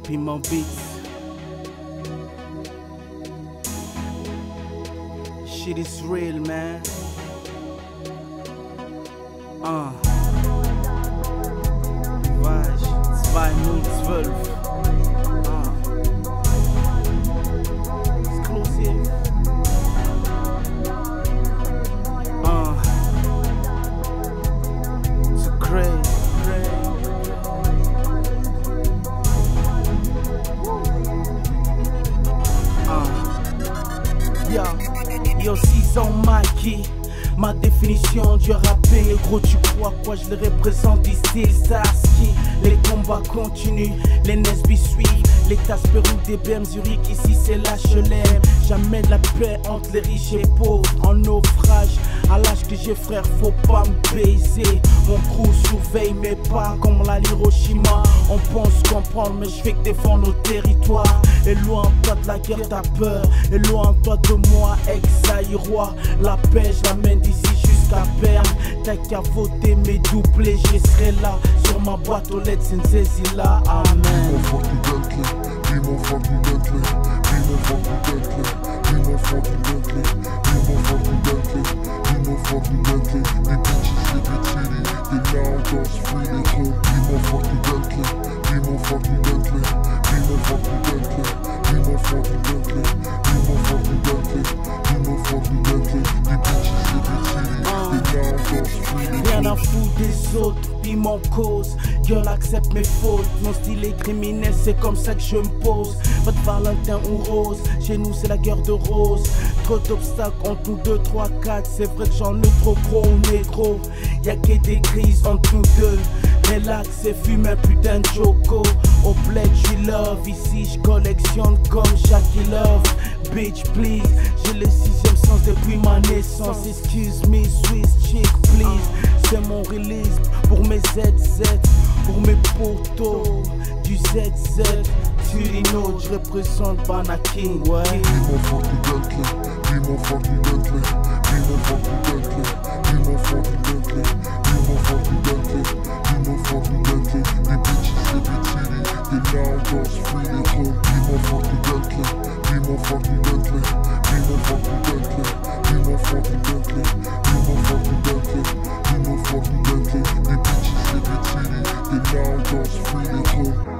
Piment Beats. Shit is real, man. Weich, 2012. Exclusive. It's crazy. Yo, 6 ans Mikey, ma définition du rappé. Gros, tu crois quoi, je les représente ici, Starsky. Les combats continuent, les Nesby suivent. Les Tasperou des BM Zurich, ici c'est l'HLM. Jamais de la paix entre les riches et pauvres. En naufrage, à l'âge que j'ai frère, faut pas me baiser. Mon crew surveille mes pas comme la Hiroshima. On pense comprendre, mais je fais que défendre nos territoires. Et loin toi de la guerre, t'as peur. Et loin toi de moi, ex-roi. La paix, je l'amène d'ici jusqu'à Berne. T'as qu'à voter mes doublés, je serai là. Sur ma boîte aux lettres, c'est une saisie là. Amen. Rien à foutre des autres, puis mon cause. Girl accepte mes fautes, mon style est criminel, c'est comme ça que je me pose. Pas de Valentin ou Rose, chez nous c'est la guerre de rose. Trop d'obstacles entre nous 2, 3, 4. C'est vrai que j'en ai trop gros, négro. Y'a que des crises entre nous deux. Relax et fume un putain de Joko. Au bled j'suis love, ici j'collectionne comme Jackie Love. Bitch please, j'ai le 6e sens depuis ma naissance. Excuse me Swiss chick please. C'est mon release pour mes ZZ, pour mes potos du ZZ. Turino, je représente Bana King, ouais. Freely